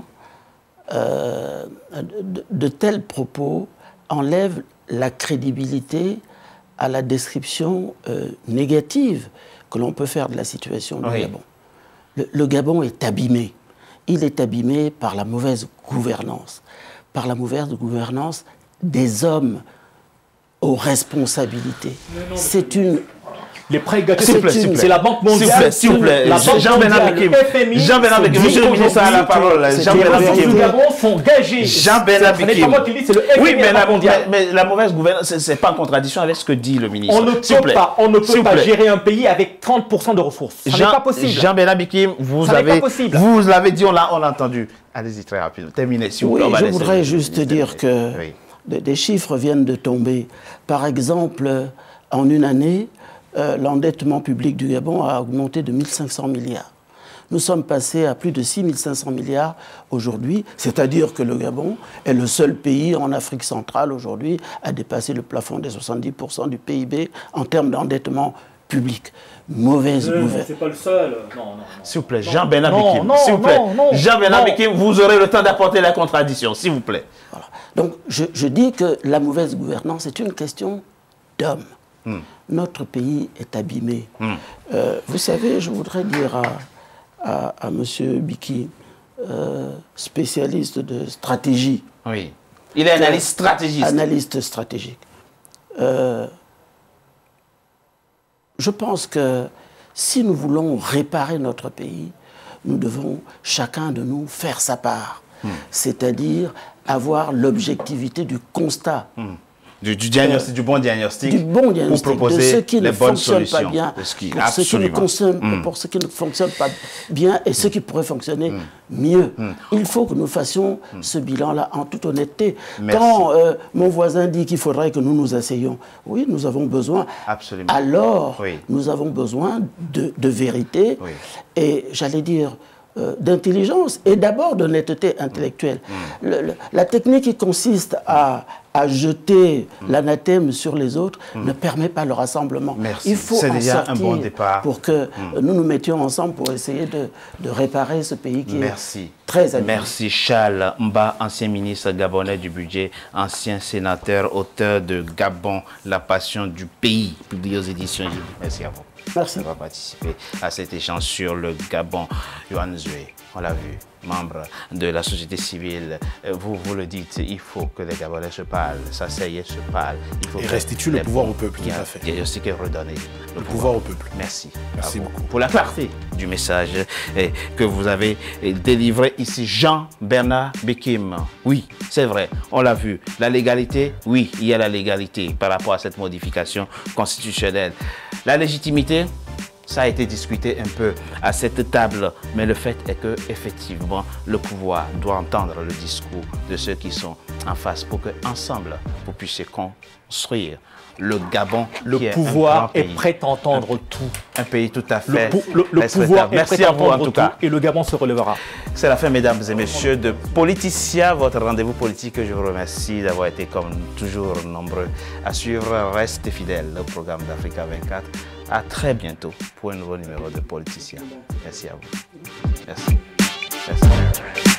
de tels propos enlèvent la crédibilité à la description négative que l'on peut faire de la situation du Gabon. Le Gabon est abîmé. Il est abîmé par la mauvaise gouvernance. Par la mauvaise gouvernance des hommes aux responsabilités. C'est une... Les prêts gâtés, c'est la Banque mondiale. S'il vous plaît, Jean-Bernard Bekim, monsieur le ministre a la parole. Jean-Bernard Bekim. Les Gabon sont gagés. Jean-Bernard Bekim. Ce n'est pas moi qui le dis, c'est le FMI. Oui, mais la mauvaise gouvernance, c'est pas en contradiction avec ce que dit le ministre. On ne peut pas gérer un pays avec 30% de ressources. Ça n'est pas possible. Jean-Bernard Bekim, vous l'avez dit, on l'a entendu. Allez-y très rapidement. Terminez, s'il vous plaît. Oui, je voudrais juste dire que des chiffres viennent de tomber. Par exemple, en une année, l'endettement public du Gabon a augmenté de 1500 milliards. Nous sommes passés à plus de 6500 milliards aujourd'hui, c'est-à-dire que le Gabon est le seul pays en Afrique centrale aujourd'hui à dépasser le plafond des 70% du PIB en termes d'endettement public. Mauvaise gouvernance. C'est pas le seul. Non. S'il vous plaît, Jean-Bernard Bekim. S'il vous plaît, Jean-Bernard Bekim, vous aurez le temps d'apporter la contradiction, s'il vous plaît. Voilà. Donc, je dis que la mauvaise gouvernance est une question d'hommes. Notre pays est abîmé. Vous savez, je voudrais dire à M. Biki, spécialiste de stratégie. Oui. Il est analyste stratégiste. Analyste stratégique. Je pense que si nous voulons réparer notre pays, nous devons, chacun de nous, faire sa part. C'est-à-dire avoir l'objectivité du constat. Du bon diagnostic, pour proposer de ce qui ne fonctionne pas bien, pour ce qui ne fonctionne pas bien et ce qui pourrait fonctionner mieux. Il faut que nous fassions ce bilan-là en toute honnêteté. Merci. Quand mon voisin dit qu'il faudrait que nous nous asseyions, oui, nous avons besoin. Absolument. Alors, nous avons besoin de vérité et, j'allais dire, d'intelligence et d'abord d'honnêteté intellectuelle. La technique qui consiste à jeter l'anathème sur les autres ne permet pas le rassemblement. Merci. Il faut en sortir un bon départ. pour que nous nous mettions ensemble pour essayer de réparer ce pays qui est très abîmé. Merci Charles Mba, ancien ministre gabonais du budget, ancien sénateur, auteur de Gabon, la passion du pays, publié aux éditions. Merci à vous. Merci. D'avoir participé à cet échange sur le Gabon. Yohann Zoué, on l'a vu, membre de la société civile. Vous le dites, il faut que les Gabonais se parlent, s'asseyent et se parlent. Il faut et restituer le pouvoir au peuple, tout à fait. Il y a aussi que redonner le pouvoir au peuple. Merci. Merci beaucoup. Pour la clarté du message que vous avez délivré ici. Jean-Bernard Bekim. Oui, c'est vrai, on l'a vu. La légalité, oui, il y a la légalité par rapport à cette modification constitutionnelle. La légitimité, Ça a été discuté un peu à cette table, mais le fait est que effectivement, le pouvoir doit entendre le discours de ceux qui sont en face pour que ensemble, vous puissiez construire le Gabon. Le pouvoir est prêt à entendre tout. Un pays tout à fait le pouvoir est prêt à entendre tout cas. Et le Gabon se relèvera. C'est la fin, mesdames et messieurs, de Politicia, votre rendez-vous politique. Je vous remercie d'avoir été comme toujours nombreux à suivre. Restez fidèles au programme d'Africa 24. À très bientôt pour un nouveau numéro de Politicia. Merci à vous. Merci. Merci.